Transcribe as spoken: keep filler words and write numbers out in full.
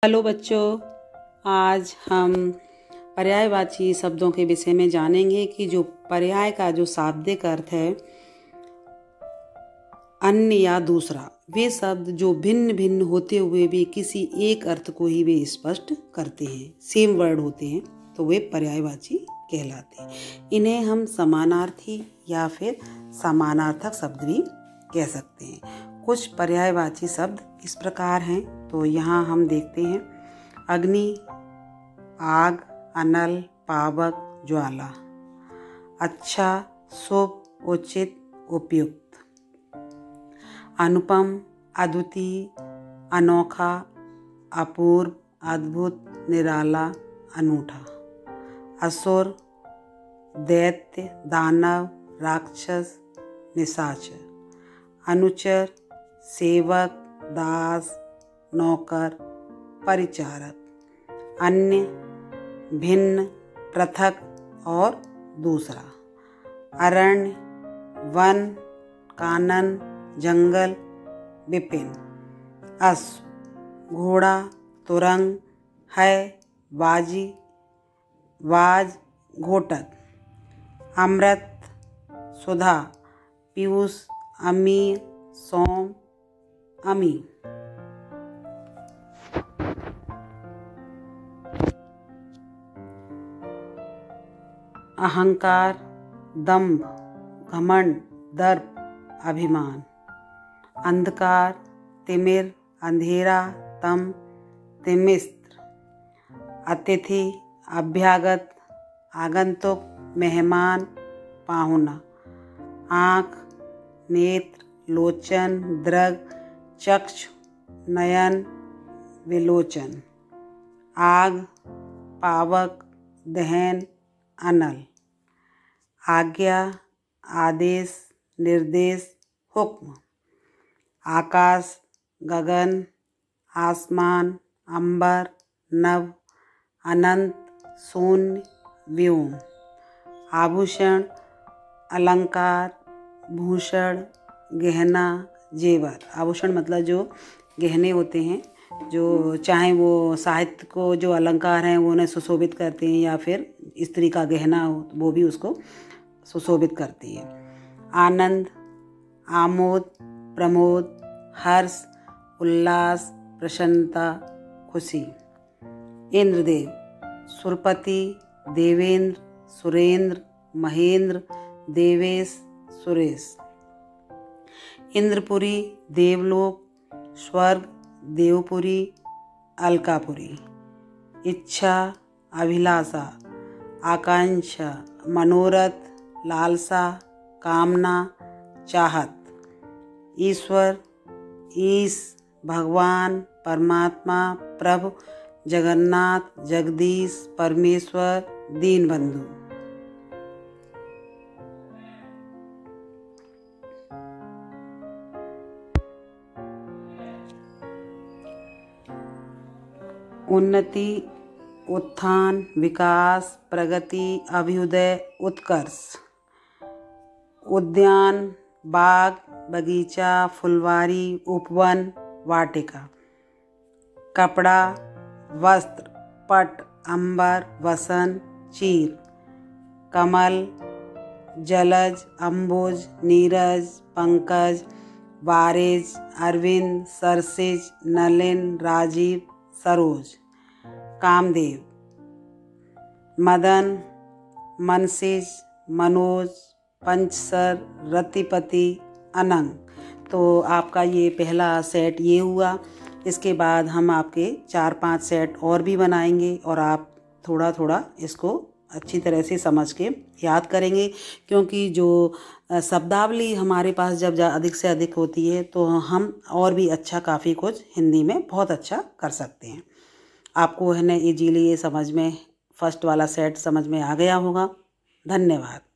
Hello बच्चों, आज हम पर्यायवाची शब्दों के विषय में जानेंगे कि जो पर्याय का जो शाब्दिक अर्थ है अन्य या दूसरा, वे शब्द जो भिन्न भिन्न होते हुए भी किसी एक अर्थ को ही वे स्पष्ट करते हैं, सेम वर्ड होते हैं, तो वे पर्यायवाची कहलाते हैं। इन्हें हम समानार्थी या फिर समानार्थक शब्द भी कह सकते हैं। कुछ पर्यायवाची शब्द इस प्रकार हैं, तो यहाँ हम देखते हैं अग्नि, आग, अनल, पावक, ज्वाला। अच्छा, शुभ, उचित, उपयुक्त। अनुपम, अद्वितीय, अनोखा, अपूर्व, अद्भुत, निराला, अनूठा। असुर, दैत्य, दानव, राक्षस, निशाचर। अनुचर, सेवक, दास, नौकर, परिचारक। अन्य, भिन्न, पृथक और दूसरा। अरण्य, वन, कानन, जंगल, विपिन। अश्व, घोड़ा, तुरंग, है, बाजी, वाज, घोटक। अमृत, सुधा, पीयूष, अमीर, सोम, अमी। अहंकार, दंभ, घमंड, दर्प, अभिमान। अंधकार, तिमिर, अंधेरा, तम, तिमिस्त्र। अतिथि, अभ्यागत, आगंतुक, मेहमान, पाहुना। आँख, नेत्र, लोचन, दृग, चक्षु, नयन, विलोचन। आग, पावक, दहन, अनल। आज्ञा, आदेश, निर्देश, हुक्म। आकाश, गगन, आसमान, अंबर, नभ, अनंत, शून्य, व्योम। आभूषण, अलंकार, भूषण, गहना, जेवर। आभूषण मतलब जो गहने होते हैं, जो चाहे वो साहित्य को जो अलंकार हैं वो उन्हें सुशोभित करते हैं, या फिर स्त्री का गहना हो वो भी उसको सुशोभित करती है। आनंद, आमोद, प्रमोद, हर्ष, उल्लास, प्रसन्नता, खुशी। इंद्रदेव, सुरपति, देवेंद्र, सुरेंद्र, महेंद्र, देवेश, सुरेश। इंद्रपुरी, देवलोक, स्वर्ग, देवपुरी, अलकापुरी। इच्छा, अभिलाषा, आकांक्षा, मनोरथ, लालसा, कामना, चाहत। ईश्वर, ईश, भगवान, परमात्मा, प्रभु, जगन्नाथ, जगदीश, परमेश्वर, दीनबंधु। उन्नति, उत्थान, विकास, प्रगति, अभ्युदय, उत्कर्ष। उद्यान, बाग, बगीचा, फुलवारी, उपवन, वाटिका। कपड़ा, वस्त्र, पट, अंबर, वसन, चीर। कमल, जलज, अम्बुज, नीरज, पंकज, वारिज, अरविंद, सरसिज, नलिन, राजीव, सरोज। कामदेव, मदन, मनसिज, मनोज, पंचसर, रतिपति, अनंग। तो आपका ये पहला सेट ये हुआ। इसके बाद हम आपके चार पांच सेट और भी बनाएंगे और आप थोड़ा थोड़ा इसको अच्छी तरह से समझ के याद करेंगे, क्योंकि जो शब्दावली हमारे पास जब अधिक से अधिक होती है तो हम और भी अच्छा काफ़ी कुछ हिंदी में बहुत अच्छा कर सकते हैं। आपको है ना इजीली ये समझ में फर्स्ट वाला सेट समझ में आ गया होगा। धन्यवाद।